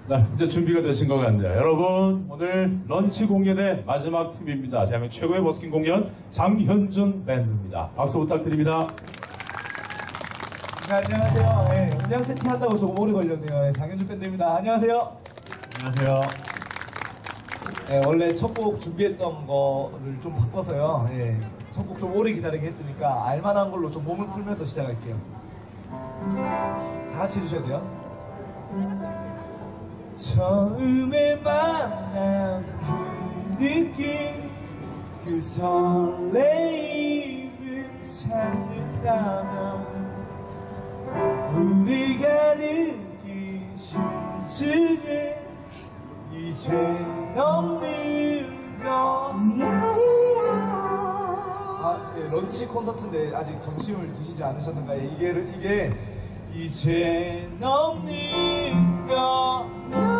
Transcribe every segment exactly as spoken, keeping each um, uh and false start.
네, 이제 준비가 되신 것 같네요. 여러분, 오늘 런치 공연의 마지막 팀입니다. 대한민국 최고의 버스킹 공연 장현준 밴드입니다. 박수 부탁드립니다. 네, 안녕하세요. 네, 음량 세팅한다고 조금 오래 걸렸네요. 네, 장현준 밴드입니다. 안녕하세요. 안녕하세요. 네, 원래 첫 곡 준비했던 거를 좀 바꿔서요. 네, 첫 곡 좀 오래 기다리게 했으니까 알만한 걸로 좀 몸을 풀면서 시작할게요. 다 같이 해주셔야 돼요. 처음에 만난 그 느낌, 그 설레임을 찾는다면 우리가 느낀 실증은 이젠 없는 거야. 아, 네, 런치 콘서트인데 아직 점심을 드시지 않으셨는가요? 이게, 이게 이젠 없는 거야.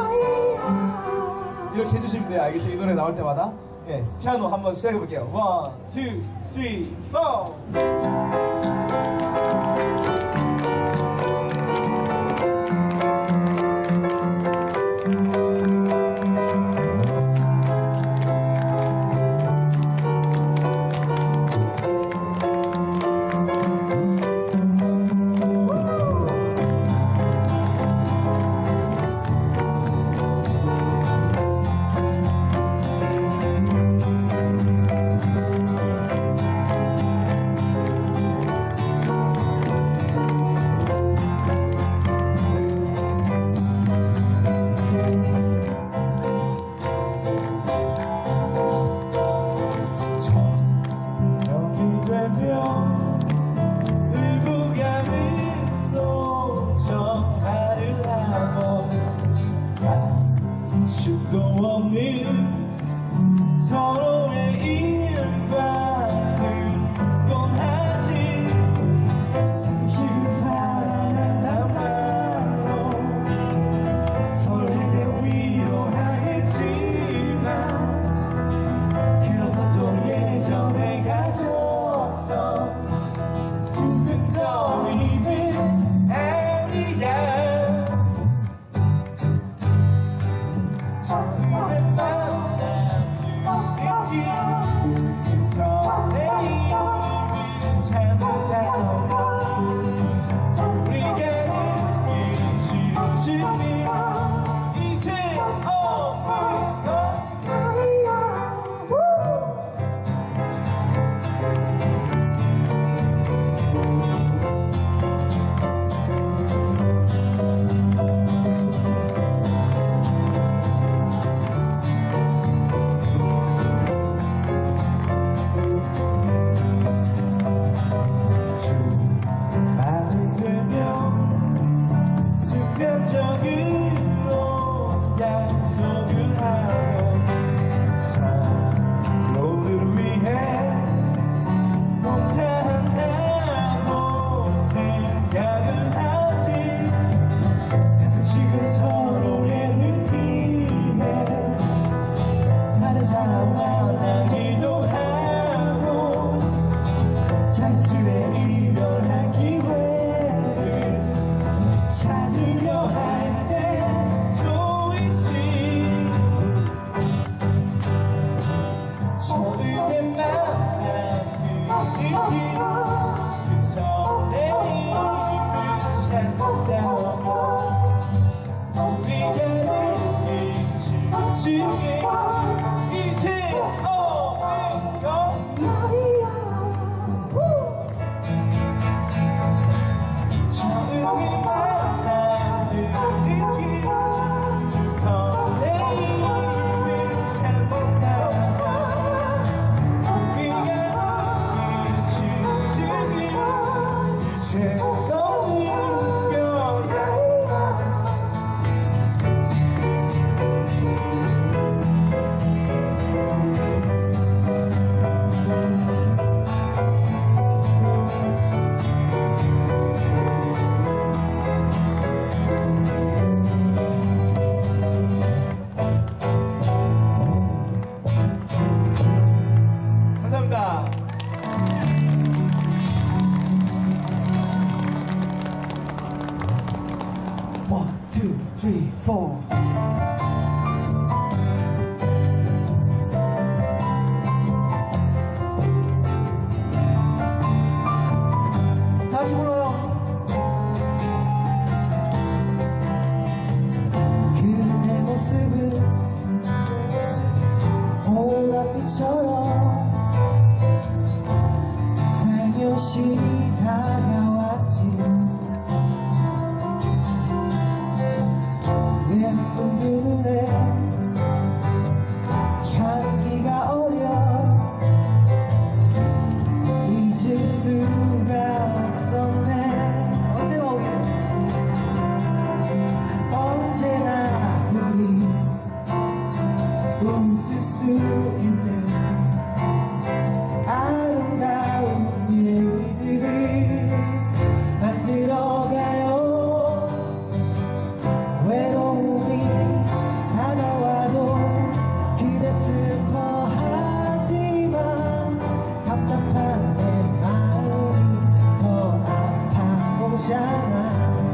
이렇게 해주시면 돼요. 알겠죠? 이 노래 나올 때마다. 네, 피아노 한번 시작해볼게요. 원, 투, 쓰리, 포. 도 없는 서로의 일과를 뻔하지 가끔씩은 사랑한단 말로 설레게 위로하겠지만 그런 것도 예전에 가졌던 두근거림은 아니야. 처음에 만난 그 느낌, 그 설레임을 참는다면 우리가 느낀 실증은 이제 없는 거야. 습관적으로 약속을 하고 서로를 위해 봉사한다고 생각을 하지 가끔씩은 서로의 눈빛에 다른 사람 만나기도 하고 자연스레 이별할 기회를 찾으려 할 때도 있지. 처음에 만난 그 느낌, 그 설레임을 찾는다면 우리가 느낀 실증이 이제 없는 거야. 처음에 만난 그 느낌, 그 설레임을 찾는다면 우리가 느낀 실증이 이제 없는 거야. 감사합니다. 원, 투, two, three, four. 다시 불러요. 그대 모습은 보랏빛처럼 살며시 다가왔지. 예쁜 그 눈에 향기가 어려 잊을 수가 없었네. 언제나 우리 언제나 우리 웃을 수 있는 아름다운 얘기들을 만들어가요. 외로움이 다가와도 그대 슬퍼하지만 답답한 내 마음이 더 아파오잖아.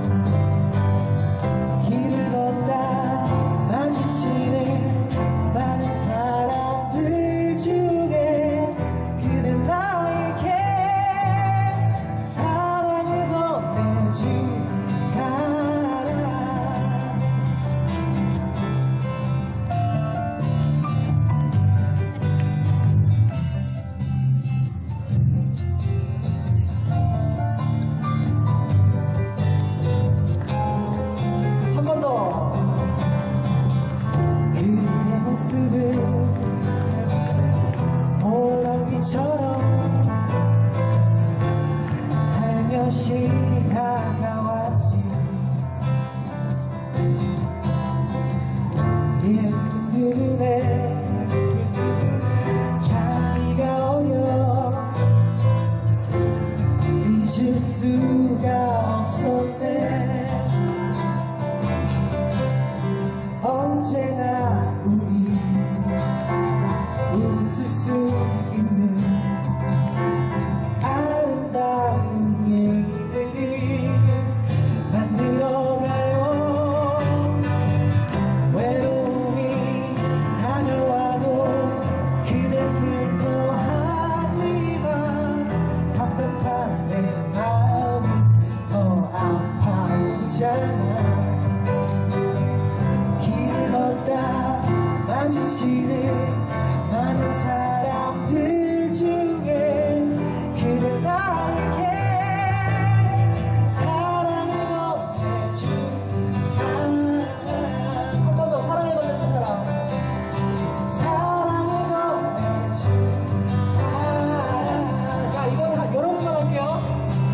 길을 걷다 마주치는 많은 사람들 중에 그는 나에게 사랑을 건네준 사람. 한 번 더. 그대 모습을 보랏빛처럼 살며시 다가왔지. 예쁜 그 눈에 향기가 어려 잊을 수가 없었네. 언제나 우리 웃을 수 있는 아름다운 얘기들을 만들어가요. 외로움이 다가와도 그대 슬퍼하지만 답답한 내 마음이 더 아파오잖아. 길을 걷다 마주치는 많은 사람들 중에 그대 나에게 사랑을 건네준 사람. 한 번 더. 사랑을 건네준 사람. 사랑을 건네준 사람. 자, 이번엔 한 여러 번만 할게요.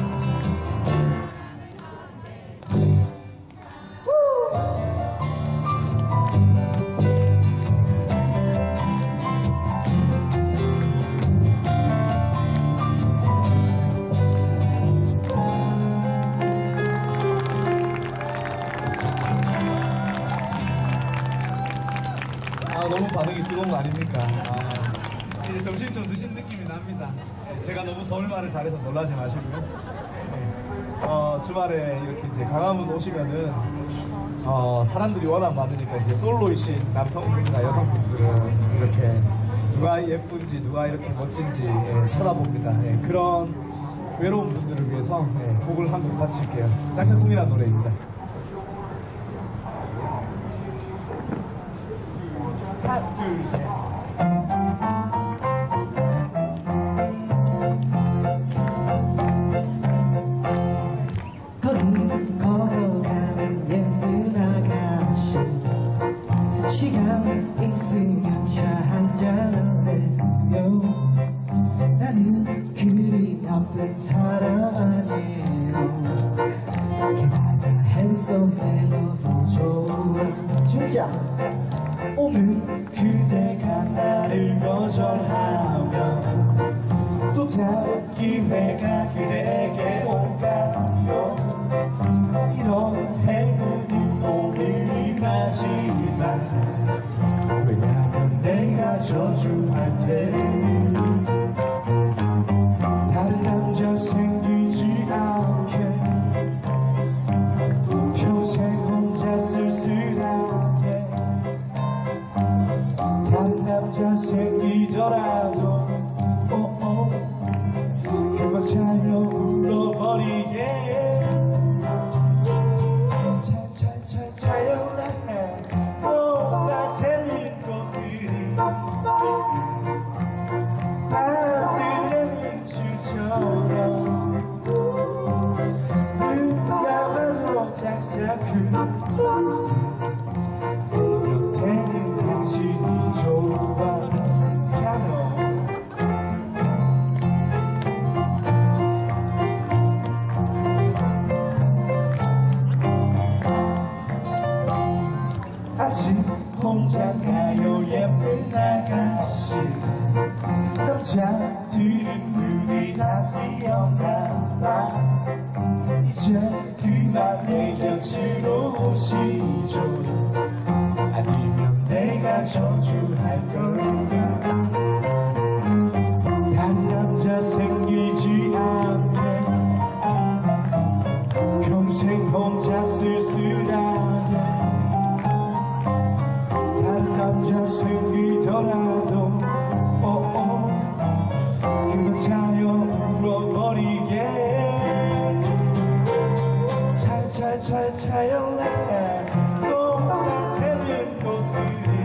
아, 너무 반응이 뜨거운 거 아닙니까? 아, 이제 점심 좀 드신 느낌이 납니다. 네, 제가 너무 서울말을 잘해서 놀라지 마시고요. 네, 어, 주말에 이렇게 이제 강화문 오시면은 어, 사람들이 워낙 많으니까 이제 솔로이신 남성분이나 여성분들은 이렇게 누가 예쁜지 누가 이렇게 멋진지 예, 쳐다봅니다. 예, 그런 외로운 분들을 위해서 예, 곡을 한 곡 바칠게요. 짝짝꿍이라는 노래입니다. 하나, 둘, 셋. 거기 걸어가는 예쁜 아가씨, 시간 있으면 차 한잔 할래요. 나는 그리 나쁜 사람 아니에요. 게다가 핸섬 매너도 좋아. 진짜 오늘 그대가 나를 거절하면 또 다른 기회가 그대에게 올까요? 이런 행운은 오늘이 마지막. 왜냐면 내가 저주할 때는 다른 남자 생기지 않게 평생 혼자 차열해 똑같은 것들이 하늘의 칠처럼 누가 봐도 짝짝한 내 곁에는 당신이 좋아 피아노 아직 혼자 가요 예쁜 아가씨 남자들은 눈이 다 띄었나봐 이제 그만 내 곁으로 오시죠 아니면 내가 저주할걸 다른 남자 생기지 않게 평생 혼자 쓸쓸하게 다른 남자 생기더라도 그거 차려 울어버리게 찰찰찰 차열해 똑같은 꽃들이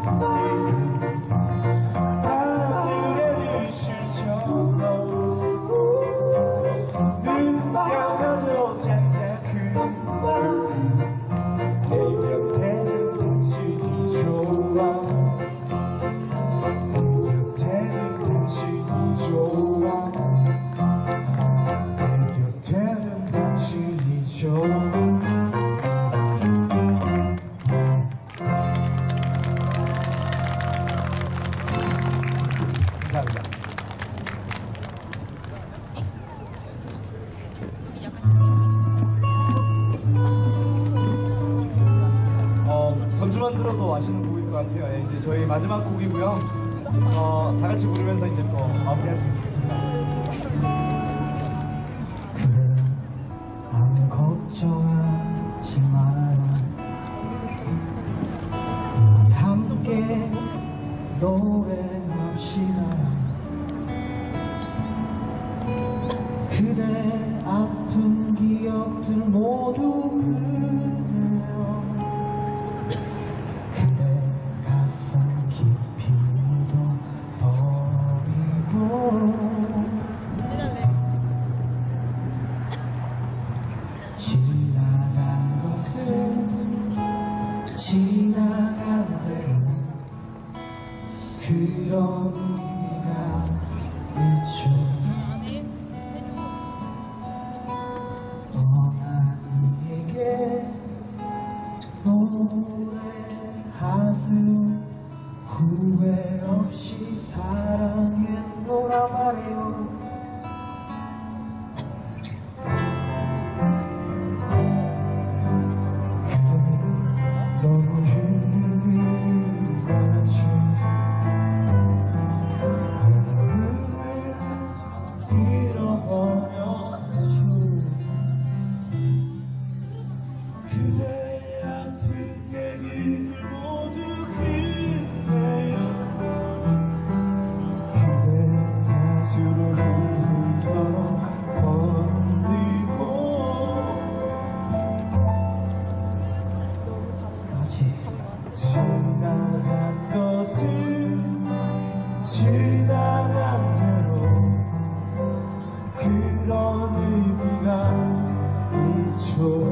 하늘의 실처럼 누가 가져 짝짝한 내 곁에는 당신이 좋아 내 곁에는 당신이 좋아 내 곁에는 당신이 좋아 감사합니다. 어, 전주만 들어도 아시는 곡일 것 같아요. 예, 이제 저희 마지막 곡이고요. 어, 다 같이 부르면서 이제 또 마무리했으면 좋겠습니다. 그래 아무 걱정하지 마요 우리 함께 노래합시다 그대 아픈 기억들 모두 그대여 그대 가슴 깊이 묻어버리고 지나간 것은 지나간 대로 그런 의미가 있죠 떠난 이에게 노래하세요 후회 없이 사랑했노라 말해요 너무 힘든 거지 마음을 잃어버렸죠 그대의 아픈 얘기들 모두 그대여 그대 탓으로 훑어버리고 아직 지나간 것은 지나간 대로 그런 의미가 있죠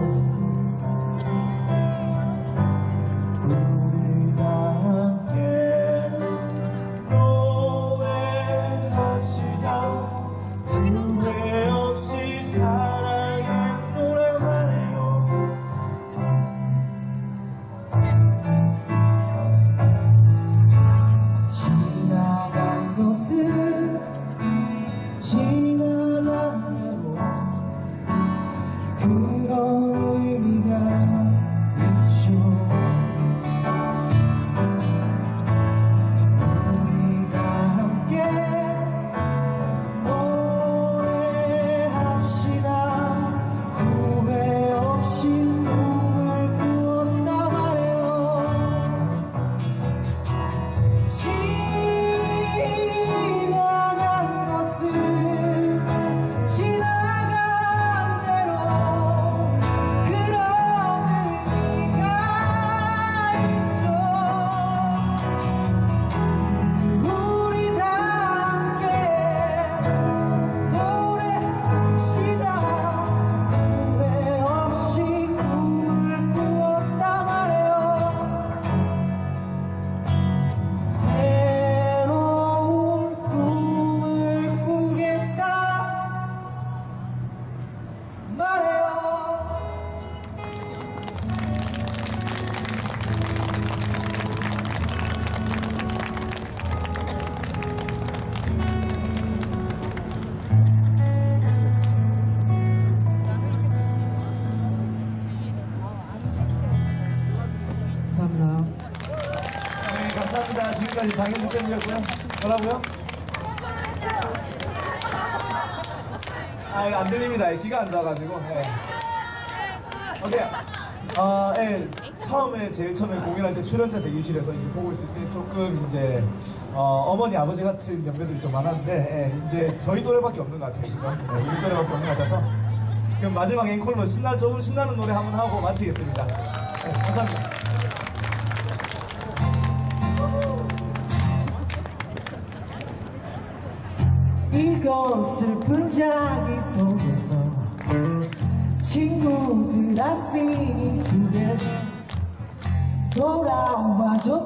우리가 함께 노래합시다 후회 없이 사랑했노라 말해요 감사합니다. 네, 감사합니다. 지금까지 장현주 밴드였고요. 뭐라고요? 아, 이거 안 들립니다. 귀가 안 좋아가지고. 네. 오케이. 어, 예, 처음에, 제일 처음에 공연할 때 출연자 대기실에서 이제 보고 있을 때 조금 이제, 어, 어머니, 아버지 같은 연배들이 좀 많았는데, 예, 이제 저희 또래밖에 없는 것 같아요. 그죠? 네, 우리 또래밖에 없는 것 같아서. 그럼 마지막 앵콜로 신나, 조금 신나는 노래 한번 하고 마치겠습니다. 네, 감사합니다. 이건 슬픈 장이 속에서 친구들 I sing it together 돌아와줘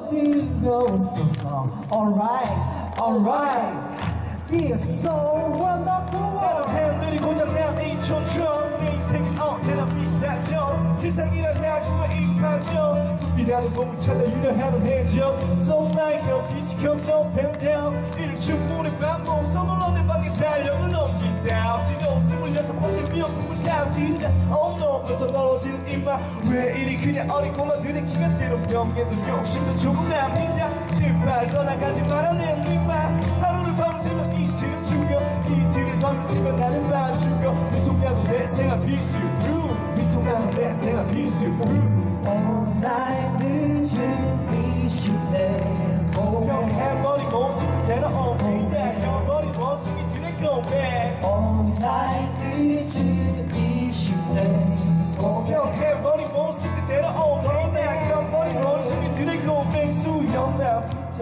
뜨거웠어 Alright, alright It's so wonderful 팬들이 고장난 이 촌촌 내 인생은 언제나 빛나죠 세상이란 야구의 임하죠 꿈이라는 꿈을 찾아 유려하는 해적 So like a 비시켜서 팬다운 이를 충분히 반복 손으로 내 방에 달력을 넘긴다 어지러운 스물여섯 번째 미역국을 삼킨다 Oh no 벌써 떨어지는 입맛 왜 이리 그냥 어린 꼬마들의 기가 때로 병에도 욕심도 조금 남긴다 제발 떠나가지 말아 내 입맛 하루를 밤을 새면 이틀은 죽여 이틀을 밤을 새면 나는 반 죽여 미통나고 내 생활 필수 미통나고 내 생활 필수 All night 늦은 이 시대 형 해머리 모습 그대로 오케이다 형 머리 모습이 드는 고백 All night 늦은 이 시대 형 해머리 모습 그대로 오케이다 형 머리 모습이 드는 고백 수영남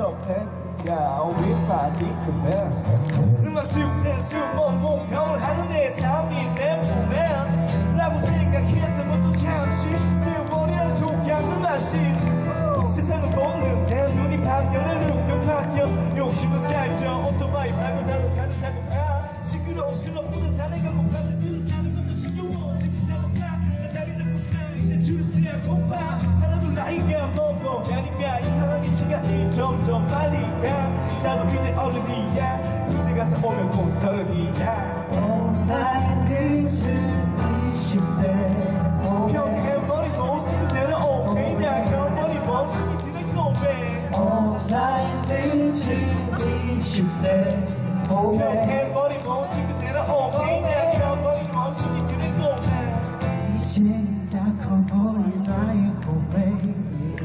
피터팬 윗바디 그맨 음악 실패 수몬 목표를 하는 내 삶이 내 모멘트 라고 생각했던 것도 잠시 세월이란 독약을 마신 세상을 보는 내 눈이 바뀌어 내 눈도 바뀌어 욕심은 살쪄 오토바이 타고 자동차는 타고 가 시끄러운 클럽보다 사내 가고 파스들을 사는 것도 지겨워 새끼 사고 가내 자리 잡고 가 이제 줄 세고 봐 하나둘 나이가 먹어 가니까 이상하게 시간이 점점 빨리 가 나도 이제 어른이야 그때 갔다 오면 곧 서른이야 All night 늦은 이 시대 형 해머리 모습 그대로 오케이다 형 머리 모습이 드는 고백 All night 늦은 이 시대 형 해머리 모습 그대로 오케이다 형 머리 모습이 드는 고백 이젠 다 커버린 나의 고백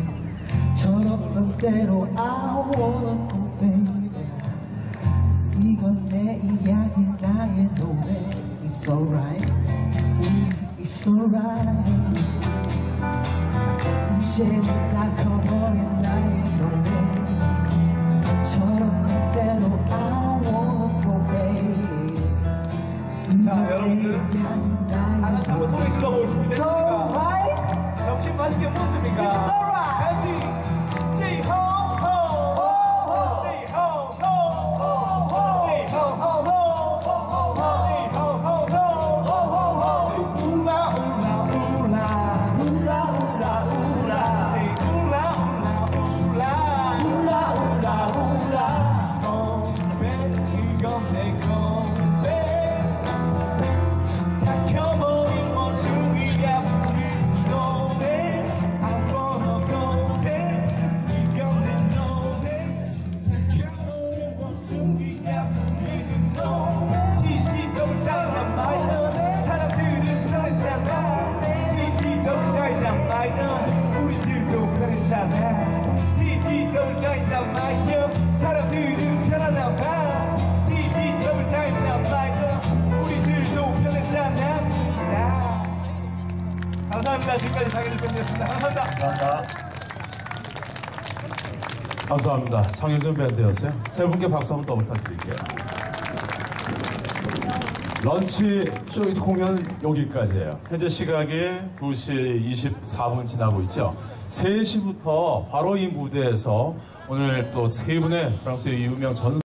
철없던 대로 I wanna go baby 이건 내 이야기 나의 노래 It's alright It's alright 이젠 다 커버린 나의 노래 철없던 대로 I wanna go baby 자, 여러분들 하나씩 한번 소리 질러볼 준비됐습니까? 점심 맛있게 먹었습니까? 같이 Say ho ho Say ho ho Say ho ho ho Say ho ho ho Say ula ula ula ula ula ula Say ula ula ula ula ula ula 건배 이건 내 건배 다 켜버린 원숭이야 부르는 노래 I wanna go back 이건 내 노래 다 켜버린 원숭이야 부르는 노래 디디도 다이나 마이너 사람들은 편했잖아 디디도 다이나 마이너 우리들도 편했잖아 디디도 다이나 마이너 사람들은 편하나봐 디디도 다이나 마이너 우리들도 편했잖아 나 감사합니다. 지금까지 장현주 밴드였습니다. 감사합니다. 감사합니다. 감사합니다. 장윤준 밴드였어요. 세 분께 박수 한번 더 부탁드릴게요. 런치 쇼 공연 여기까지예요. 현재 시각이 두 시 이십사 분 지나고 있죠. 세 시부터 바로 이 무대에서 오늘 또 세 분의 프랑스의 유명 전